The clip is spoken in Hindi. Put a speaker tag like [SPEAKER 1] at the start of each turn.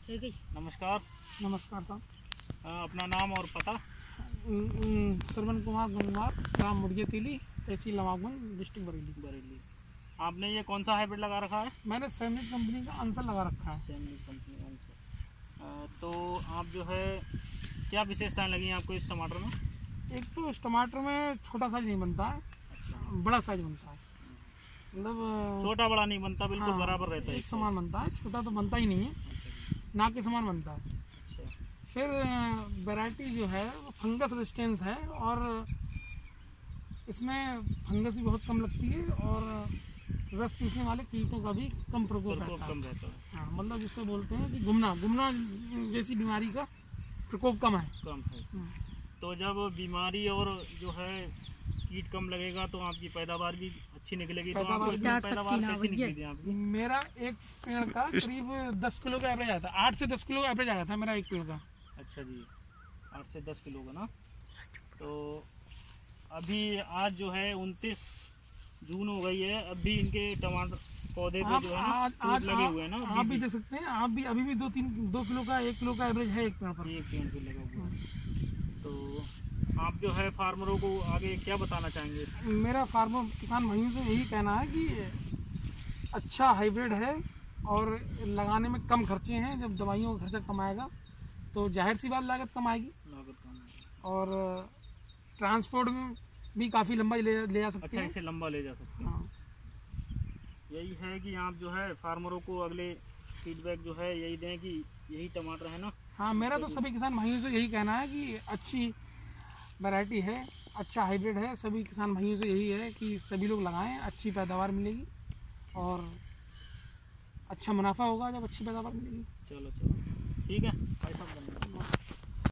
[SPEAKER 1] नमस्कार।
[SPEAKER 2] नमस्कार साहब।
[SPEAKER 1] अपना नाम और पता?
[SPEAKER 2] श्रवण कुमार गंगवार, ग्राम मुड़िया तिली, तहसील नवाबगंज, डिस्ट्रिक्ट बरेली।
[SPEAKER 1] आपने ये कौन सा हाइब्रिड लगा रखा है?
[SPEAKER 2] मैंने सैनिक कंपनी का आंसर लगा रखा है।
[SPEAKER 1] सैनिक कंपनी आंसर। तो आप जो है क्या विशेषताएं लगी आपको इस टमाटर में?
[SPEAKER 2] एक तो इस टमाटर में छोटा साइज नहीं बनता है, बड़ा साइज बनता है। मतलब
[SPEAKER 1] छोटा बड़ा नहीं बनता, बिल्कुल
[SPEAKER 2] हाँ,
[SPEAKER 1] बराबर रहता है,
[SPEAKER 2] एक समान बनता है। छोटा तो बनता ही नहीं है, ना के समान बनता है। फिर वैरायटी जो है वो फंगस रेजिस्टेंस है और इसमें फंगस भी बहुत कम लगती है और रस चूसने वाले कीटों का भी कम प्रकोप रहता है। हाँ, मतलब जिससे बोलते हैं कि गुमना जैसी बीमारी का प्रकोप कम है।
[SPEAKER 1] तो जब बीमारी और जो है कीट कम लगेगा तो आपकी पैदावार भी अच्छी निकलेगी। तो आपको पैदावार कैसी निकली थी आपकी?
[SPEAKER 2] मेरा एक पेड़ का करीब 10 किलो का एवरेज आया था। 8 से 10 किलो का एवरेज आया था मेरा एक पेड़ का।
[SPEAKER 1] अच्छा जी, 8 से 10 किलो का ना। तो अभी आज जो है 29 जून हो गई है, अभी इनके टमाटर पौधे पे जो है ना फूल लगे हुए हैं ना।
[SPEAKER 2] आप भी दे सकते हैं, आप भी अभी भी 2 किलो का 1 किलो का एवरेज है एक पेड़ पर।
[SPEAKER 1] एक पेड़ पे लगा हुआ है। तो आप जो है फार्मरों को आगे क्या बताना चाहेंगे?
[SPEAKER 2] मेरा फार्मर किसान भाइयों से यही कहना है कि अच्छा हाइब्रिड है और लगाने में कम खर्चे हैं। जब दवाइयों का खर्चा कम आएगा तो जाहिर सी बात लागत कम आएगी और ट्रांसपोर्ट में भी काफ़ी लंबा ले जा सकते हैं।
[SPEAKER 1] अच्छा, इसे लंबा ले जा सकते हैं।
[SPEAKER 2] हाँ।
[SPEAKER 1] यही है कि आप जो है फार्मरों को अगले फीडबैक जो है यही दें कि यही टमाटर है ना।
[SPEAKER 2] हाँ, मेरा तो सभी किसान भाइयों से यही कहना है कि अच्छी वैरायटी है, अच्छा हाइब्रिड है। सभी किसान भाइयों से यही है कि सभी लोग लगाएं, अच्छी पैदावार मिलेगी और अच्छा मुनाफा होगा जब अच्छी पैदावार मिलेगी।
[SPEAKER 1] चलो ठीक है भाई साहब।